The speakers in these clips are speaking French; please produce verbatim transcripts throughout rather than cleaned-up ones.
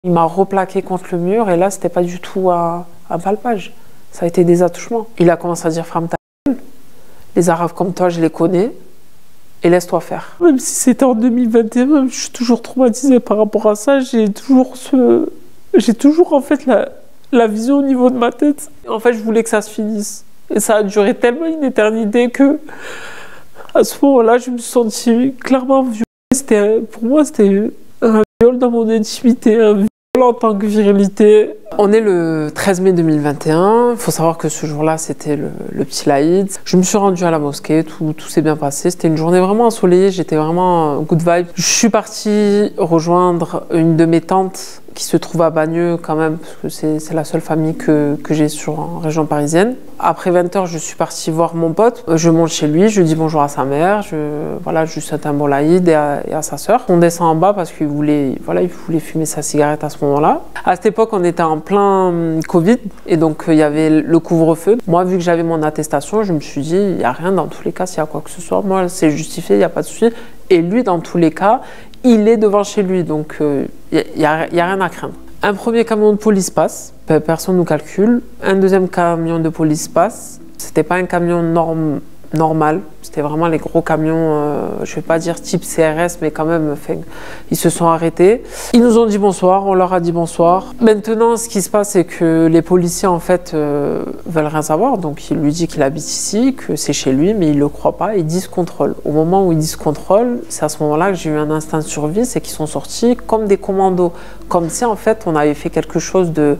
Il m'a replaqué contre le mur et là, c'était pas du tout un, un palpage. Ça a été des attouchements. Il a commencé à dire « ferme ta gueule, les Arabes comme toi, je les connais et laisse-toi faire ». Même si c'était en deux mille vingt et un, je suis toujours traumatisée par rapport à ça. J'ai toujours ce... J'ai toujours en fait la, la vision au niveau de ma tête. En fait, je voulais que ça se finisse. Et ça a duré tellement une éternité que à ce moment-là, je me suis sentie clairement violée. C'était, pour moi, c'était un viol dans mon intimité, un viol en tant que virilité. On est le treize mai deux mille vingt et un. Il faut savoir que ce jour-là, c'était le, le petit Laïd. Je me suis rendue à la mosquée, tout, tout s'est bien passé. C'était une journée vraiment ensoleillée, j'étais vraiment good vibe. Je suis partie rejoindre une de mes tantes qui se trouve à Bagneux quand même, parce que c'est la seule famille que, que j'ai sur en région parisienne. Après vingt heures, je suis partie voir mon pote. Je monte chez lui, je dis bonjour à sa mère, je, voilà, je lui souhaite un bon Laïd et à, et à sa sœur. On descend en bas parce qu'il voulait, voilà, il voulait fumer sa cigarette à ce moment-là. À cette époque, on était en plein Covid et donc il y avait le couvre-feu. Moi, vu que j'avais mon attestation, je me suis dit, il n'y a rien dans tous les cas, s'il y a quoi que ce soit, moi, c'est justifié, il n'y a pas de souci. Et lui, dans tous les cas, il est devant chez lui, donc il euh, n'y a, a rien à craindre. Un premier camion de police passe, personne ne nous calcule. Un deuxième camion de police passe. C'était pas un camion norm, normal, c'était vraiment les gros camions, euh, je vais pas dire type C R S, mais quand même, fait, ils se sont arrêtés. Ils nous ont dit bonsoir, on leur a dit bonsoir. Maintenant, ce qui se passe, c'est que les policiers, en fait, euh, veulent rien savoir. Donc, il lui dit qu'il habite ici, que c'est chez lui, mais il le croit pas, ils disent contrôle. Au moment où ils disent contrôle, c'est à ce moment-là que j'ai eu un instinct de survie, c'est qu'ils sont sortis comme des commandos. Comme si, en fait, on avait fait quelque chose de,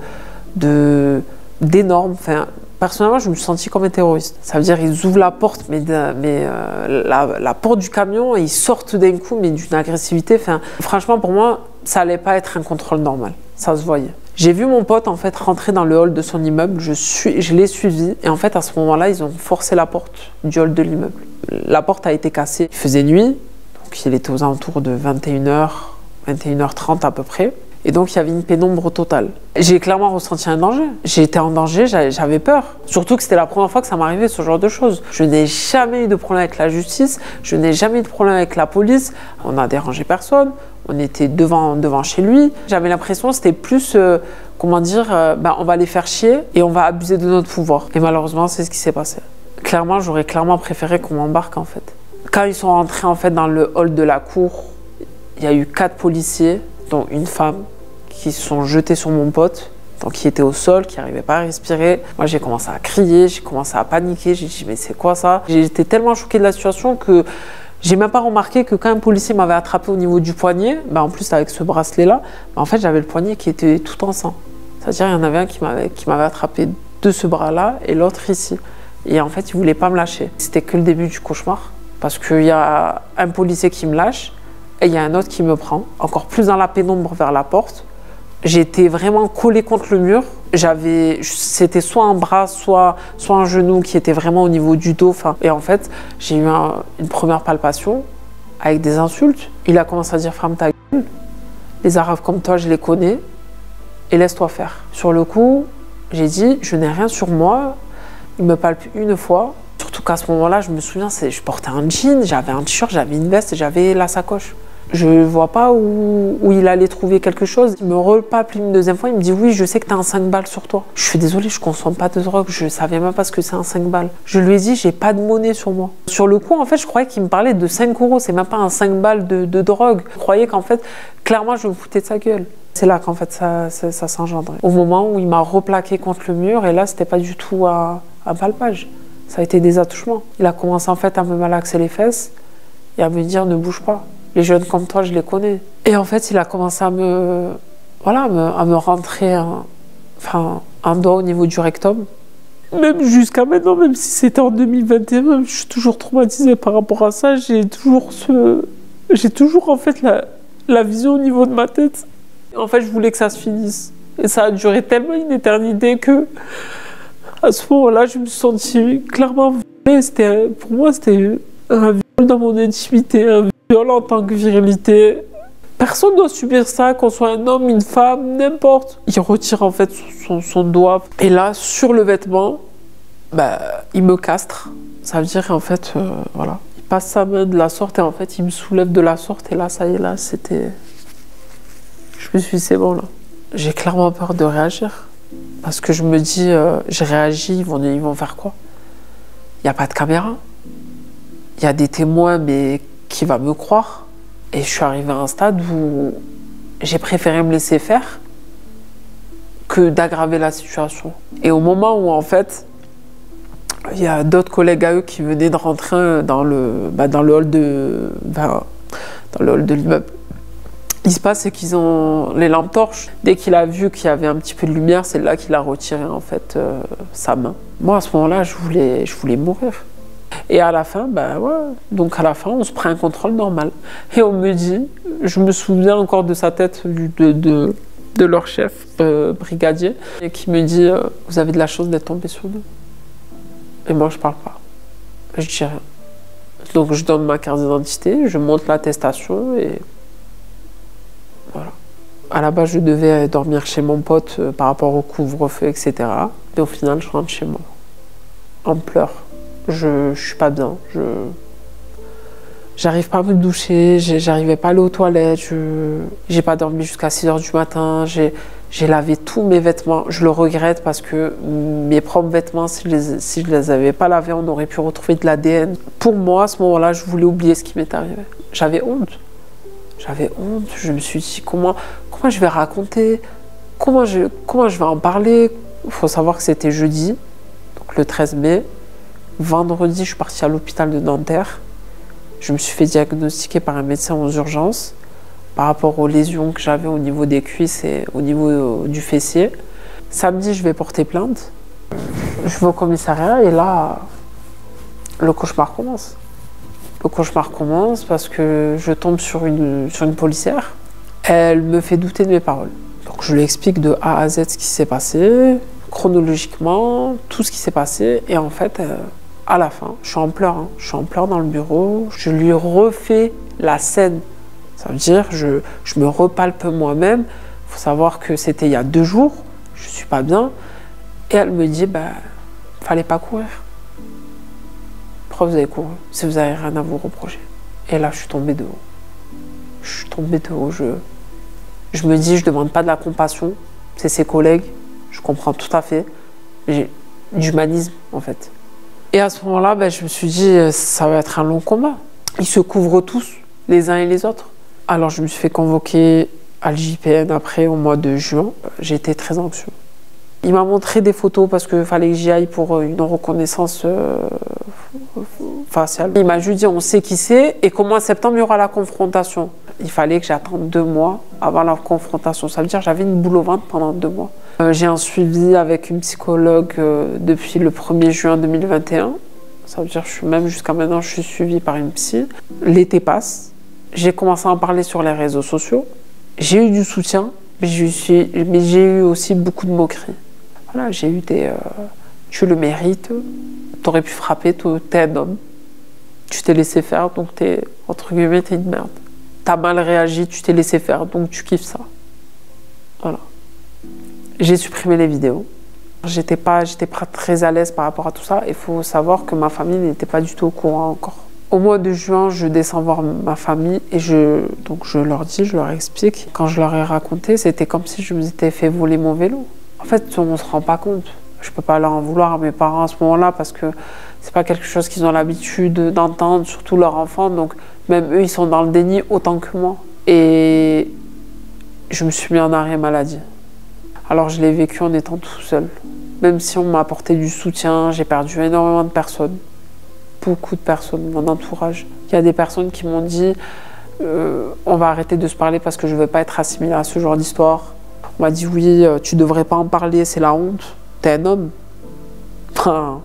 de, d'énorme. Enfin, personnellement, je me suis sentie comme un terroriste. Ça veut dire qu'ils ouvrent la porte, mais, de, mais euh, la, la porte du camion, et ils sortent d'un coup, mais d'une agressivité. Enfin, franchement, pour moi, ça allait pas être un contrôle normal. Ça se voyait. J'ai vu mon pote en fait rentrer dans le hall de son immeuble. Je suis, je l'ai suivi, et en fait, à ce moment-là, ils ont forcé la porte du hall de l'immeuble. La porte a été cassée. Il faisait nuit, donc il était aux alentours de vingt et une heures, vingt et une heures trente à peu près. Et donc, il y avait une pénombre totale. J'ai clairement ressenti un danger. J'ai été en danger, j'avais peur. Surtout que c'était la première fois que ça m'arrivait, ce genre de choses. Je n'ai jamais eu de problème avec la justice, je n'ai jamais eu de problème avec la police. On n'a dérangé personne, on était devant, devant chez lui. J'avais l'impression que c'était plus, euh, comment dire, euh, ben, on va les faire chier et on va abuser de notre pouvoir. Et malheureusement, c'est ce qui s'est passé. Clairement, j'aurais clairement préféré qu'on m'embarque, en fait. Quand ils sont rentrés, en fait, dans le hall de la cour, il y a eu quatre policiers, dont une femme, qui se sont jetés sur mon pote, donc qui était au sol, qui n'arrivait pas à respirer. Moi, j'ai commencé à crier, j'ai commencé à paniquer, j'ai dit mais c'est quoi ça? J'étais tellement choquée de la situation que j'ai même pas remarqué que quand un policier m'avait attrapé au niveau du poignet, ben en plus avec ce bracelet-là, ben en fait j'avais le poignet qui était tout en sang. C'est-à-dire il y en avait un qui m'avait qui m'avait attrapé de ce bras-là et l'autre ici. Et en fait, il voulait pas me lâcher. C'était que le début du cauchemar, parce qu'il y a un policier qui me lâche, et il y a un autre qui me prend, encore plus dans la pénombre vers la porte. J'étais vraiment collée contre le mur. J'avais, c'était soit un bras, soit, soit un genou qui était vraiment au niveau du dos. Enfin, et en fait, j'ai eu un, une première palpation avec des insultes. Il a commencé à dire « ferme ta gueule, les Arabes comme toi, je les connais, et laisse-toi faire ». Sur le coup, j'ai dit « je n'ai rien sur moi ». Il me palpe une fois. Surtout qu'à ce moment-là, je me souviens, je portais un jean, j'avais un t-shirt, j'avais une veste, j'avais la sacoche. Je ne vois pas où, où il allait trouver quelque chose. Il me repalpe une deuxième fois, il me dit « oui, je sais que tu as un cinq balles sur toi ». Je suis désolée, je ne consomme pas de drogue, je ne savais même pas ce que c'est un cinq balles. Je lui ai dit « j'ai pas de monnaie sur moi ». Sur le coup, en fait, je croyais qu'il me parlait de cinq euros, c'est même pas un cinq balles de, de drogue. Je croyais qu'en fait, clairement, je me foutais de sa gueule. C'est là qu'en fait, ça, ça, ça s'engendrait. Au moment où il m'a replaqué contre le mur, et là, c'était pas du tout un, un palpage. Ça a été des attouchements. Il a commencé en fait à me malaxer les fesses et à me dire « ne bouge pas ». Les jeunes comme toi, je les connais. Et en fait, il a commencé à me, voilà, à me, à me rentrer un, enfin, un doigt au niveau du rectum. Même jusqu'à maintenant, même si c'était en deux mille vingt et un, je suis toujours traumatisée par rapport à ça. J'ai toujours ce, j'ai toujours en fait la, la vision au niveau de ma tête. En fait, je voulais que ça se finisse. Et ça a duré tellement une éternité que, à ce moment-là, je me suis sentie clairement violée. C'était, pour moi, c'était un viol dans mon intimité, un viol en tant que virilité. Personne ne doit subir ça, qu'on soit un homme, une femme, n'importe. Il retire en fait son, son doigt. Et là, sur le vêtement, bah, il me castre. Ça veut dire en fait, euh, voilà. Il passe sa main de la sorte et en fait, il me soulève de la sorte. Et là, ça y est, là, c'était... Je me suis dit, c'est bon, là. J'ai clairement peur de réagir. Parce que je me dis, euh, je réagis, ils vont, ils vont faire quoi? Il n'y a pas de caméra. Il y a des témoins, mais qui va me croire? Et je suis arrivée à un stade où j'ai préféré me laisser faire que d'aggraver la situation. Et au moment où, en fait, il y a d'autres collègues à eux qui venaient de rentrer dans le, bah, dans le hall de, bah, dans le hall de l'immeuble. Il se passe, c'est qu'ils ont les lampes torches. Dès qu'il a vu qu'il y avait un petit peu de lumière, c'est là qu'il a retiré en fait euh, sa main. Moi, à ce moment-là, je voulais, je voulais mourir. Et à la fin, bah ouais, donc à la fin, on se prend un contrôle normal. Et on me dit, je me souviens encore de sa tête, de, de, de leur chef, euh, brigadier, et qui me dit, euh, vous avez de la chance d'être tombé sur nous. Et moi, je parle pas. Je dis rien. Donc je donne ma carte d'identité, je monte l'attestation et voilà. À la base, je devais dormir chez mon pote euh, par rapport au couvre-feu, et cetera. Mais au final, je rentre chez moi, en pleurs. Je, je suis pas bien. Je j'arrive pas à me doucher, j'arrivais pas à aller aux toilettes. Je j'ai pas dormi jusqu'à six heures du matin. J'ai j'ai lavé tous mes vêtements. Je le regrette parce que mes propres vêtements, si je les si je les avais pas lavés, on aurait pu retrouver de l'A D N. Pour moi, à ce moment-là, je voulais oublier ce qui m'est arrivé. J'avais honte. J'avais honte. Je me suis dit comment comment je vais raconter, comment je comment je vais en parler. Il faut savoir que c'était jeudi, donc le treize mai. Vendredi, je suis partie à l'hôpital de Nanterre. Je me suis fait diagnostiquer par un médecin aux urgences par rapport aux lésions que j'avais au niveau des cuisses et au niveau du fessier. Samedi, je vais porter plainte. Je vais au commissariat et là, le cauchemar commence. Le cauchemar commence parce que je tombe sur une, sur une policière. Elle me fait douter de mes paroles. Donc je lui explique de A à Z ce qui s'est passé, chronologiquement, tout ce qui s'est passé. Et en fait, euh, à la fin, je suis en pleurs. Hein. Je suis en pleurs dans le bureau. Je lui refais la scène. Ça veut dire, je, je me repalpe moi-même. Il faut savoir que c'était il y a deux jours. Je ne suis pas bien. Et elle me dit, bah, fallait pas courir. Pourquoi vous avez couru? Si vous n'avez rien à vous reprocher. Et là, je suis tombée de haut. Je suis tombée de haut. Je, je me dis, je ne demande pas de la compassion. C'est ses collègues. Je comprends tout à fait. J'ai d'humanisme, en fait. Et à ce moment-là, ben, je me suis dit, ça va être un long combat. Ils se couvrent tous, les uns et les autres. Alors, je me suis fait convoquer à l'J P N après, au mois de juin. J'étais très anxieux. Il m'a montré des photos parce qu'il fallait que j'y aille pour une reconnaissance euh, faciale. Il m'a juste dit, on sait qui c'est et qu'au mois de septembre, il y aura la confrontation. Il fallait que j'attende deux mois avant la confrontation. Ça veut dire que j'avais une boule au ventre pendant deux mois. Euh, j'ai un suivi avec une psychologue euh, depuis le premier juin deux mille vingt et un. Ça veut dire que je suis, même jusqu'à maintenant, je suis suivie par une psy. L'été passe. J'ai commencé à en parler sur les réseaux sociaux. J'ai eu du soutien, mais j'ai eu aussi beaucoup de moqueries. Voilà, j'ai eu des... Euh, tu le mérites, t'aurais pu frapper, t'es un homme. Tu t'es laissé faire, donc t'es, entre guillemets, t'es une merde. T'as mal réagi, tu t'es laissé faire, donc tu kiffes ça. Voilà. J'ai supprimé les vidéos. J'étais pas, j'étais pas très à l'aise par rapport à tout ça. Il faut savoir que ma famille n'était pas du tout au courant encore. Au mois de juin, je descends voir ma famille et je, donc je leur dis, je leur explique. Quand je leur ai raconté, c'était comme si je m'étais fait voler mon vélo. En fait, on ne se rend pas compte. Je ne peux pas leur en vouloir à mes parents à ce moment-là parce que c'est pas quelque chose qu'ils ont l'habitude d'entendre, surtout leurs enfants. Donc même eux, ils sont dans le déni autant que moi. Et je me suis mis en arrêt maladie. Alors je l'ai vécu en étant tout seul. Même si on m'a apporté du soutien, j'ai perdu énormément de personnes. Beaucoup de personnes, mon entourage. Il y a des personnes qui m'ont dit euh, on va arrêter de se parler parce que je ne veux pas être assimilée à ce genre d'histoire. On m'a dit oui, tu devrais pas en parler, c'est la honte. T'es un homme. Enfin,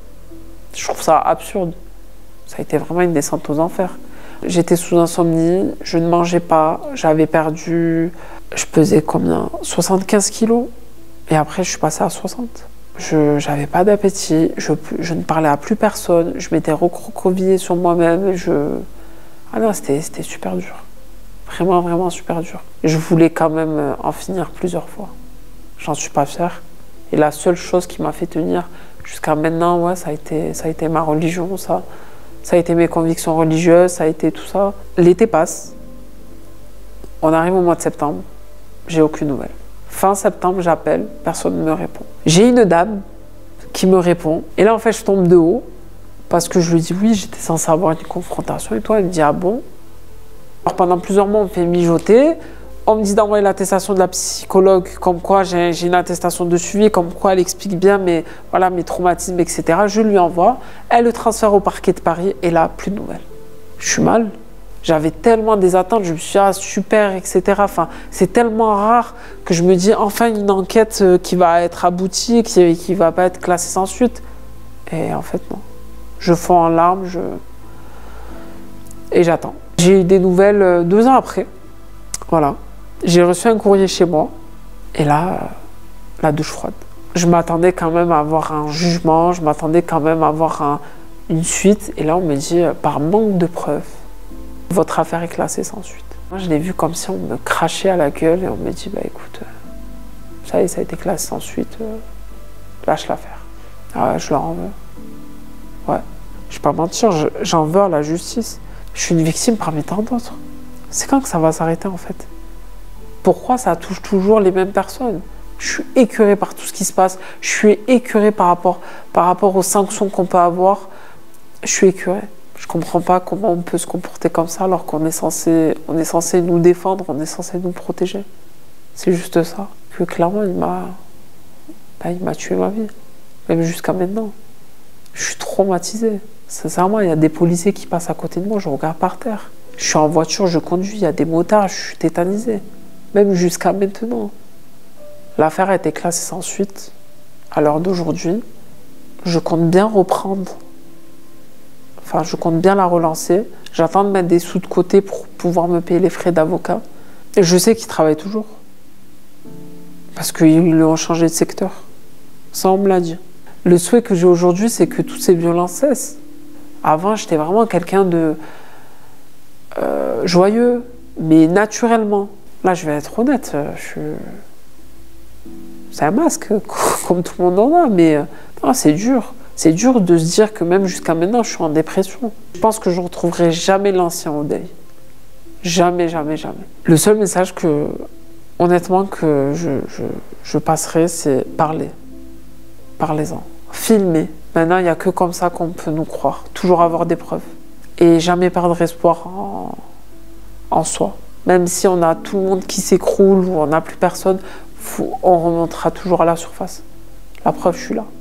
je trouve ça absurde. Ça a été vraiment une descente aux enfers. J'étais sous insomnie, je ne mangeais pas, j'avais perdu, je pesais combien? soixante-quinze kilos. Et après, je suis passée à soixante. Je n'avais pas d'appétit, je, je ne parlais à plus personne, je m'étais recroquevillée sur moi-même. Je... Ah non, c'était super dur. Vraiment, vraiment super dur. Je voulais quand même en finir plusieurs fois. J'en suis pas fière. Et la seule chose qui m'a fait tenir jusqu'à maintenant, ouais, ça a été, ça a été ma religion, ça. Ça a été mes convictions religieuses, ça a été tout ça. L'été passe. On arrive au mois de septembre. J'ai aucune nouvelle. Fin septembre, j'appelle, personne ne me répond. J'ai une dame qui me répond. Et là, en fait, je tombe de haut parce que je lui dis oui, j'étais censée avoir une confrontation. Et toi, elle me dit ah bon. Alors, pendant plusieurs mois, on me fait mijoter. On me dit d'envoyer l'attestation de la psychologue, comme quoi j'ai une attestation de suivi, comme quoi elle explique bien mes, voilà, mes traumatismes, et cetera. Je lui envoie. Elle le transfère au parquet de Paris et là, plus de nouvelles. Je suis mal. J'avais tellement des attentes, je me suis dit, ah, super, et cetera. Enfin, c'est tellement rare que je me dis, enfin, une enquête qui va être aboutie, qui ne va pas être classée sans suite. Et en fait, non. Je fonds en larmes, je... et j'attends. J'ai eu des nouvelles deux ans après. Voilà. J'ai reçu un courrier chez moi. Et là, la douche froide. Je m'attendais quand même à avoir un jugement, je m'attendais quand même à avoir un, une suite. Et là, on me dit, par manque de preuves, votre affaire est classée sans suite. Moi, je l'ai vu comme si on me crachait à la gueule et on me dit, bah écoute, euh, ça y est, ça a été classé sans suite, euh, lâche l'affaire. Ah ouais, je leur en veux. Ouais, je vais pas mentir, j'en veux à la justice. Je suis une victime parmi tant d'autres. C'est quand que ça va s'arrêter en fait? Pourquoi ça touche toujours les mêmes personnes? Je suis écœurée par tout ce qui se passe. Je suis écœurée par rapport, par rapport aux sanctions qu'on peut avoir. Je suis écœurée. Je comprends pas comment on peut se comporter comme ça alors qu'on est censé, on est censé nous défendre, on est censé nous protéger. C'est juste ça. Que clairement, il m'a, ben, il m'a tué ma vie. Même jusqu'à maintenant. Je suis traumatisée. Sincèrement, il y a des policiers qui passent à côté de moi, je regarde par terre. Je suis en voiture, je conduis, il y a des motards, je suis tétanisée. Même jusqu'à maintenant. L'affaire a été classée sans suite. À l'heure d'aujourd'hui, je compte bien reprendre. Enfin, je compte bien la relancer. J'attends de mettre des sous de côté pour pouvoir me payer les frais d'avocat. Et je sais qu'ils travaillent toujours. Parce qu'ils ont changé de secteur. Ça, on me l'a dit. Le souhait que j'ai aujourd'hui, c'est que toutes ces violences cessent. Avant, j'étais vraiment quelqu'un de euh, joyeux, mais naturellement. Là, je vais être honnête, je suis... c'est un masque, comme tout le monde en a, mais c'est dur. C'est dur de se dire que même jusqu'à maintenant, je suis en dépression. Je pense que je ne retrouverai jamais l'ancien Oday. Jamais, jamais, jamais. Le seul message que, honnêtement, que je, je, je passerai, c'est parler. Parlez-en. Filmer. Maintenant, il n'y a que comme ça qu'on peut nous croire. Toujours avoir des preuves. Et jamais perdre espoir en, en soi. Même si on a tout le monde qui s'écroule ou on n'a plus personne, faut, on remontera toujours à la surface. La preuve, je suis là.